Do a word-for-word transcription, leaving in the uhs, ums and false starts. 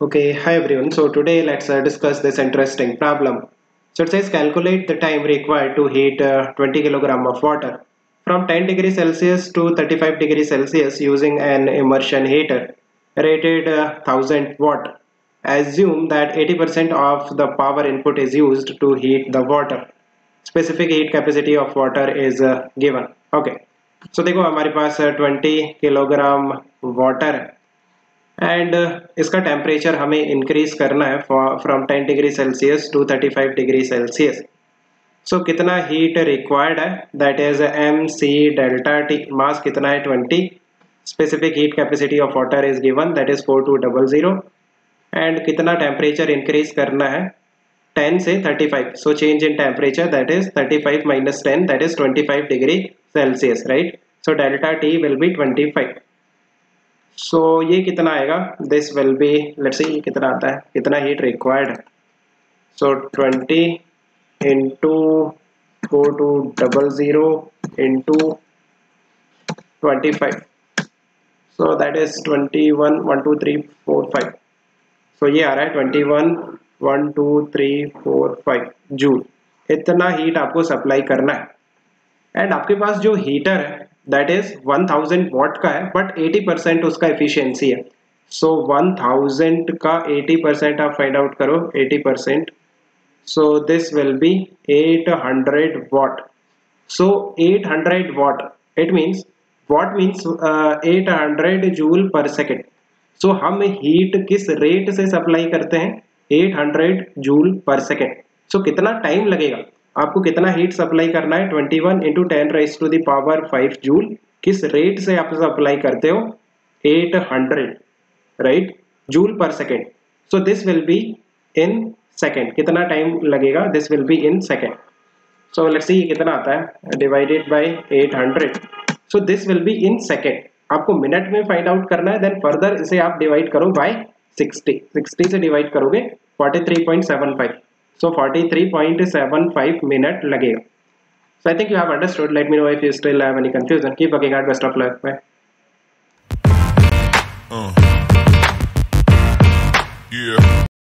Okay, hi everyone. So today let's uh, discuss this interesting problem. So it says calculate the time required to heat uh, twenty kilogram of water from ten degrees Celsius to thirty-five degrees Celsius using an immersion heater rated uh, one thousand watt. Assume that eighty percent of the power input is used to heat the water. Specific heat capacity of water is uh, given. Okay. So देखो हमारे पास uh, twenty kilogram water है and इसका temperature हमें increase करना है from ten degree celsius to thirty five degree celsius. So कितना heat required है, that is M C delta T. Mass कितना है twenty. Specific heat capacity of water is given, that is four two double zero. And कितना temperature increase करना है ten से thirty five. So change in temperature that is thirty five minus ten, that is twenty five degree celsius, right. So delta T will be twenty five. So so, ये कितना आएगा, this will be, let's see कितना आता है, कितना heat required है. So twenty into four two double zero into twenty five, so that is twenty one one two three four five. So ये आ रहा है twenty one one two three four five joule. इतना heat आपको supply करना है. And आपके पास जो हीटर है that is one thousand watt का है, बट एटी परसेंट उसका एफिशिएंसी है. सो वन थाउजेंड का एटी परसेंट आप फाइंड आउट करो, eighty percent. So this will be eight hundred watt. So eight hundred watt, it means watt means eight hundred joule per second. So हम heat किस rate से supply करते हैं, eight hundred joule per second. सो कितना time लगेगा, आपको कितना heat supply करना है, twenty one into ten raise to the power five joule. किस रेट से आप सप्लाई करते हो, eight hundred, right, joule per second. So this will be in second. कितना टाइम लगेगा, this will be in second. So let's see कितना आता है, divided by eight hundred. So this will be in second. आपको minute में find out करना है, then further इसे आप डिवाइड करो बाय सिक्सटी. सिक्सटी से डिवाइड करोगे forty three point seven five. So forty-three point seven five minute लगेगा. So I think you have understood. Let me know if you still have any confusion. Keep working hard. Best of luck. Bye. Uh. Yeah.